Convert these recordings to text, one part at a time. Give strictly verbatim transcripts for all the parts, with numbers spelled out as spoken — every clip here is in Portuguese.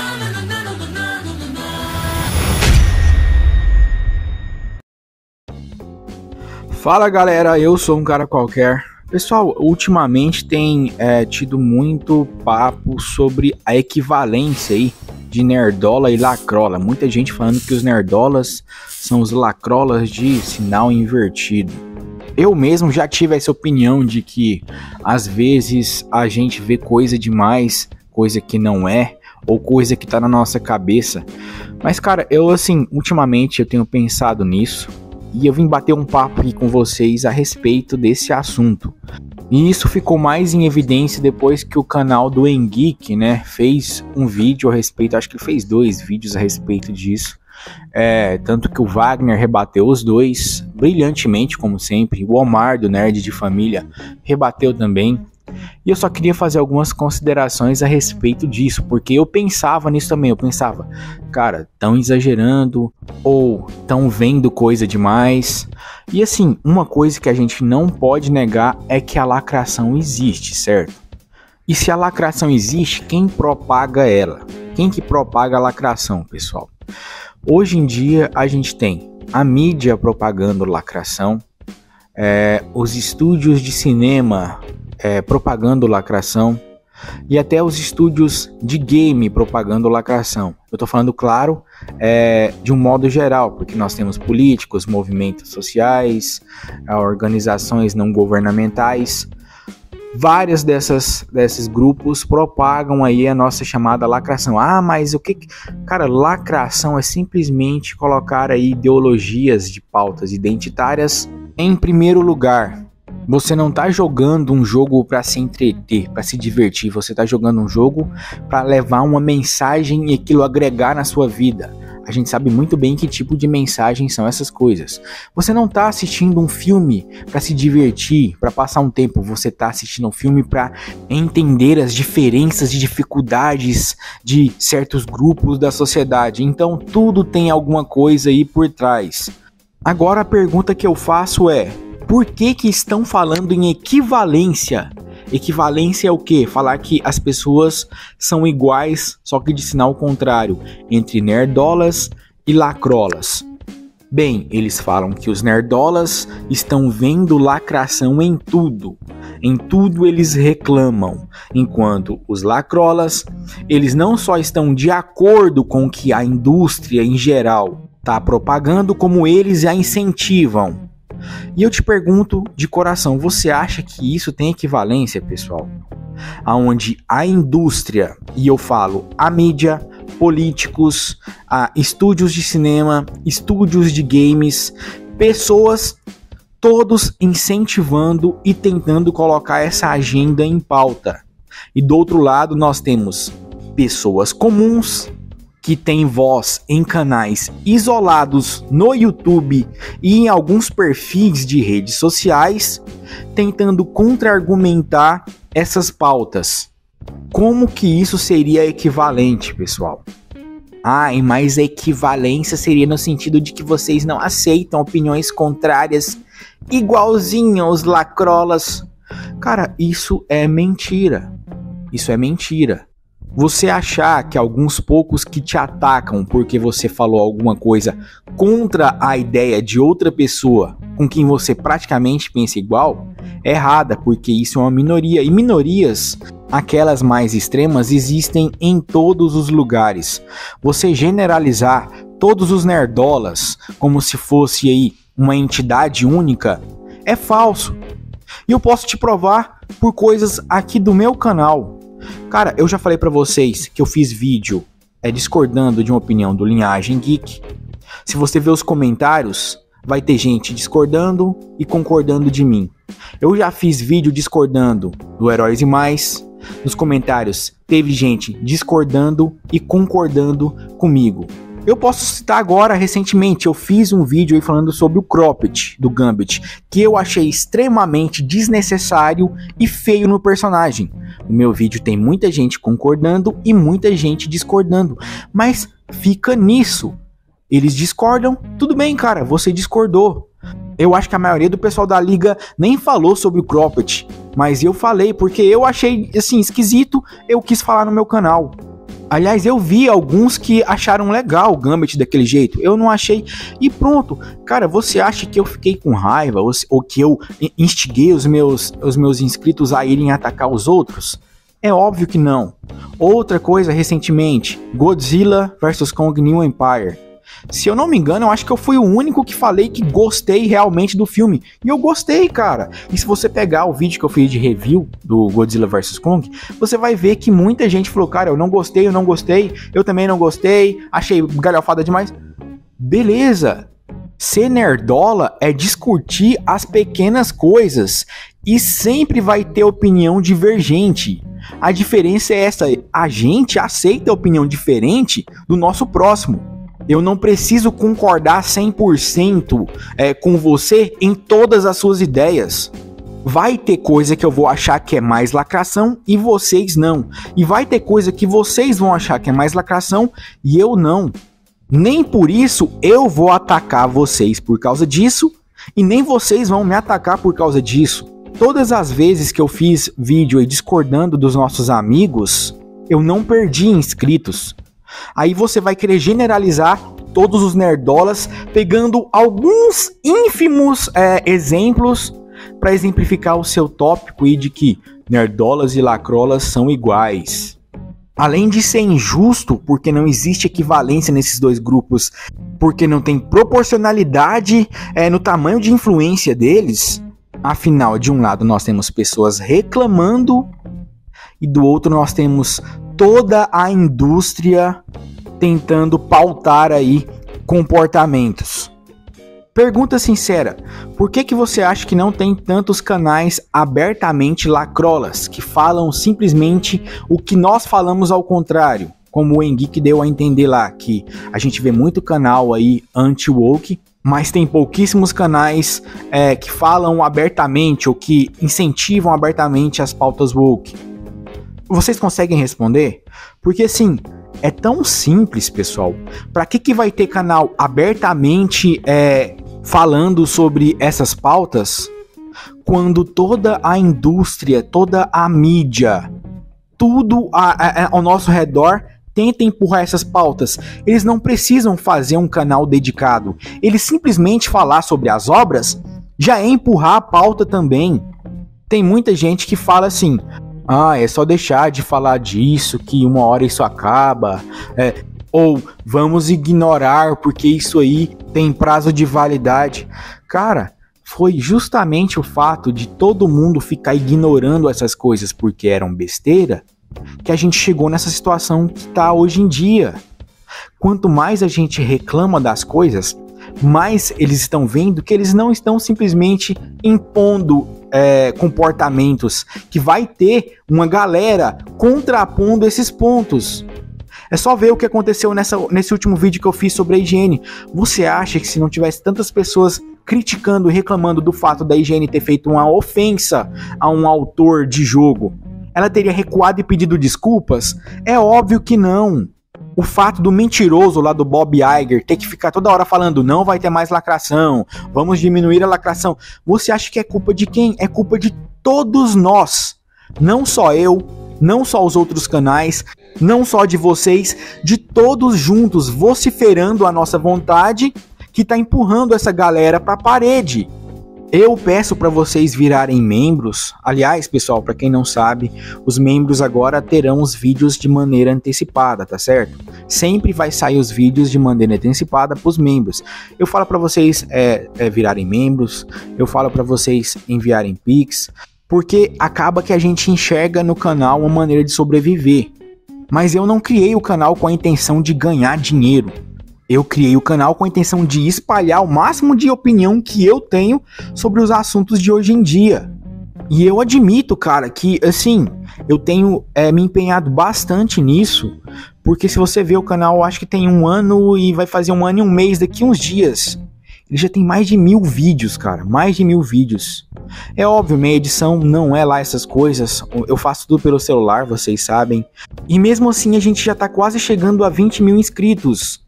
Fala galera, eu sou um cara qualquer. Pessoal, ultimamente tem é, tido muito papo sobre a equivalência aí de nerdola e lacrola. Muita gente falando que os nerdolas são os lacrolas de sinal invertido. Eu mesmo já tive essa opinião de que às vezes a gente vê coisa demais, coisa que não é, ou coisa que tá na nossa cabeça. Mas cara, eu assim, ultimamente eu tenho pensado nisso. E eu vim bater um papo aqui com vocês a respeito desse assunto. E isso ficou mais em evidência depois que o canal do Engeek, né, fez um vídeo a respeito, acho que ele fez dois vídeos a respeito disso. É, tanto que o Wagner rebateu os dois brilhantemente, como sempre. O Omar, do Nerd de Família, rebateu também. E eu só queria fazer algumas considerações a respeito disso, porque eu pensava nisso também, eu pensava, cara, tão exagerando, ou tão vendo coisa demais. E assim, uma coisa que a gente não pode negar é que a lacração existe, certo? E se a lacração existe, quem propaga ela? Quem que propaga a lacração, pessoal? Hoje em dia a gente tem a mídia propagando lacração, é, os estúdios de cinema É, propagando lacração e até os estúdios de game propagando lacração. Eu tô falando, claro, é, de um modo geral, porque nós temos políticos, movimentos sociais, organizações não governamentais. Várias dessas desses grupos propagam aí a nossa chamada lacração. Ah, mas o que... Cara, lacração é simplesmente colocar aí ideologias de pautas identitárias em primeiro lugar. Você não tá jogando um jogo para se entreter, para se divertir. Você tá jogando um jogo para levar uma mensagem e aquilo agregar na sua vida. A gente sabe muito bem que tipo de mensagem são essas coisas. Você não tá assistindo um filme para se divertir, para passar um tempo. Você tá assistindo um filme para entender as diferenças e dificuldades de certos grupos da sociedade. Então tudo tem alguma coisa aí por trás. Agora a pergunta que eu faço é: por que que estão falando em equivalência? Equivalência é o quê? Falar que as pessoas são iguais, só que de sinal contrário, entre nerdolas e lacrolas. Bem, eles falam que os nerdolas estão vendo lacração em tudo. Em tudo eles reclamam, enquanto os lacrolas, eles não só estão de acordo com o que a indústria em geral está propagando, como eles a incentivam. E eu te pergunto de coração, você acha que isso tem equivalência, pessoal? Aonde a indústria, e eu falo a mídia, políticos, a estúdios de cinema, estúdios de games, pessoas, todos incentivando e tentando colocar essa agenda em pauta. E do outro lado nós temos pessoas comuns, que tem voz em canais isolados no YouTube e em alguns perfis de redes sociais, tentando contra-argumentar essas pautas. Como que isso seria equivalente, pessoal? Ah, mas a equivalência seria no sentido de que vocês não aceitam opiniões contrárias igualzinho aos lacrolas. Cara, isso é mentira. Isso é mentira. Você achar que alguns poucos que te atacam porque você falou alguma coisa contra a ideia de outra pessoa com quem você praticamente pensa igual, é errada, porque isso é uma minoria. E minorias, aquelas mais extremas, existem em todos os lugares. Você generalizar todos os nerdolas como se fosse aí uma entidade única é falso. E eu posso te provar por coisas aqui do meu canal. Cara, eu já falei pra vocês que eu fiz vídeo é, discordando de uma opinião do Linhagem Geek. Se você ver os comentários, vai ter gente discordando e concordando de mim. Eu já fiz vídeo discordando do Heróis e Mais. Nos comentários teve gente discordando e concordando comigo. Eu posso citar agora, recentemente, eu fiz um vídeo aí falando sobre o Cropped do Gambit, que eu achei extremamente desnecessário e feio no personagem. O meu vídeo tem muita gente concordando e muita gente discordando, mas fica nisso. Eles discordam, tudo bem, cara, você discordou. Eu acho que a maioria do pessoal da liga nem falou sobre o Cropped, mas eu falei porque eu achei assim esquisito, eu quis falar no meu canal. Aliás, eu vi alguns que acharam legal o Gambit daquele jeito. Eu não achei. E pronto. Cara, você acha que eu fiquei com raiva? Ou, ou que eu instiguei os meus, os meus inscritos a irem atacar os outros? É óbvio que não. Outra coisa, recentemente, Godzilla versus. Kong New Empire. Se eu não me engano, eu acho que eu fui o único que falei que gostei realmente do filme. E eu gostei, cara. E se você pegar o vídeo que eu fiz de review do Godzilla versus. Kong, você vai ver que muita gente falou, cara, eu não gostei, eu não gostei, eu também não gostei, achei galhofada demais. Beleza. Ser nerdola é discutir as pequenas coisas. E sempre vai ter opinião divergente. A diferença é essa, a gente aceita a opinião diferente do nosso próximo. Eu não preciso concordar cem por cento é, com você em todas as suas ideias. Vai ter coisa que eu vou achar que é mais lacração e vocês não. E vai ter coisa que vocês vão achar que é mais lacração e eu não. Nem por isso eu vou atacar vocês por causa disso e nem vocês vão me atacar por causa disso. Todas as vezes que eu fiz vídeo aí discordando dos nossos amigos, eu não perdi inscritos. Aí você vai querer generalizar todos os nerdolas, pegando alguns ínfimos é, exemplos para exemplificar o seu tópico e de que nerdolas e lacrolas são iguais. Além de ser injusto, porque não existe equivalência nesses dois grupos, porque não tem proporcionalidade é, no tamanho de influência deles, afinal, de um lado nós temos pessoas reclamando e do outro nós temos toda a indústria tentando pautar aí comportamentos. Pergunta sincera, por que que você acha que não tem tantos canais abertamente lacrolas, que falam simplesmente o que nós falamos ao contrário? Como o Engeek deu a entender lá, que a gente vê muito canal aí anti-woke, mas tem pouquíssimos canais é, que falam abertamente ou que incentivam abertamente as pautas woke. Vocês conseguem responder? Porque assim, é tão simples, pessoal. Pra que que vai ter canal abertamente é, falando sobre essas pautas, quando toda a indústria, toda a mídia, tudo a, a, ao nosso redor tenta empurrar essas pautas? Eles não precisam fazer um canal dedicado. Eles simplesmente falar sobre as obras já é empurrar a pauta também. Tem muita gente que fala assim: ah, é só deixar de falar disso, que uma hora isso acaba. É, ou vamos ignorar porque isso aí tem prazo de validade. Cara, foi justamente o fato de todo mundo ficar ignorando essas coisas porque eram besteira que a gente chegou nessa situação que está hoje em dia. Quanto mais a gente reclama das coisas, mais eles estão vendo que eles não estão simplesmente impondo é, comportamentos, que vai ter uma galera contrapondo esses pontos. É só ver o que aconteceu nessa, nesse último vídeo que eu fiz sobre a I G N. Você acha que se não tivesse tantas pessoas criticando e reclamando do fato da I G N ter feito uma ofensa a um autor de jogo, ela teria recuado e pedido desculpas? É óbvio que não. O fato do mentiroso lá do Bob Iger ter que ficar toda hora falando não vai ter mais lacração, vamos diminuir a lacração, você acha que é culpa de quem? É culpa de todos nós. Não só eu, não só os outros canais, não só de vocês, de todos juntos vociferando a nossa vontade que tá empurrando essa galera pra parede. Eu peço para vocês virarem membros. Aliás, pessoal, para quem não sabe, os membros agora terão os vídeos de maneira antecipada, tá certo? Sempre vai sair os vídeos de maneira antecipada para os membros. Eu falo para vocês é, é, virarem membros, eu falo para vocês enviarem Pix, porque acaba que a gente enxerga no canal uma maneira de sobreviver. Mas eu não criei o canal com a intenção de ganhar dinheiro. Eu criei o canal com a intenção de espalhar o máximo de opinião que eu tenho sobre os assuntos de hoje em dia. E eu admito, cara, que assim, eu tenho é, me empenhado bastante nisso, porque se você ver o canal, eu acho que tem um ano e vai fazer um ano e um mês daqui uns dias. Ele já tem mais de mil vídeos, cara, mais de mil vídeos. É óbvio, minha edição não é lá essas coisas, eu faço tudo pelo celular, vocês sabem. E mesmo assim a gente já tá quase chegando a vinte mil inscritos.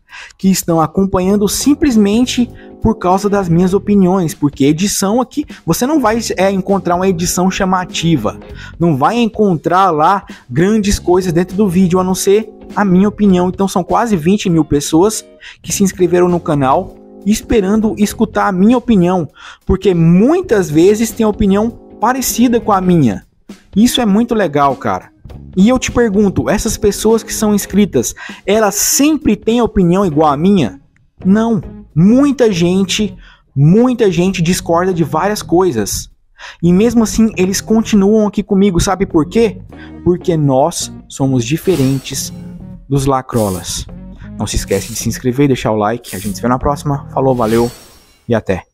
que estão acompanhando simplesmente por causa das minhas opiniões, porque edição aqui, você não vai é, encontrar uma edição chamativa, não vai encontrar lá grandes coisas dentro do vídeo, a não ser a minha opinião. Então são quase vinte mil pessoas que se inscreveram no canal esperando escutar a minha opinião, porque muitas vezes tem opinião parecida com a minha. Isso é muito legal, cara. E eu te pergunto, essas pessoas que são inscritas, elas sempre têm opinião igual a minha? Não. Muita gente, muita gente discorda de várias coisas. E mesmo assim, eles continuam aqui comigo, sabe por quê? Porque nós somos diferentes dos lacrolas. Não se esquece de se inscrever e deixar o like. A gente se vê na próxima. Falou, valeu e até.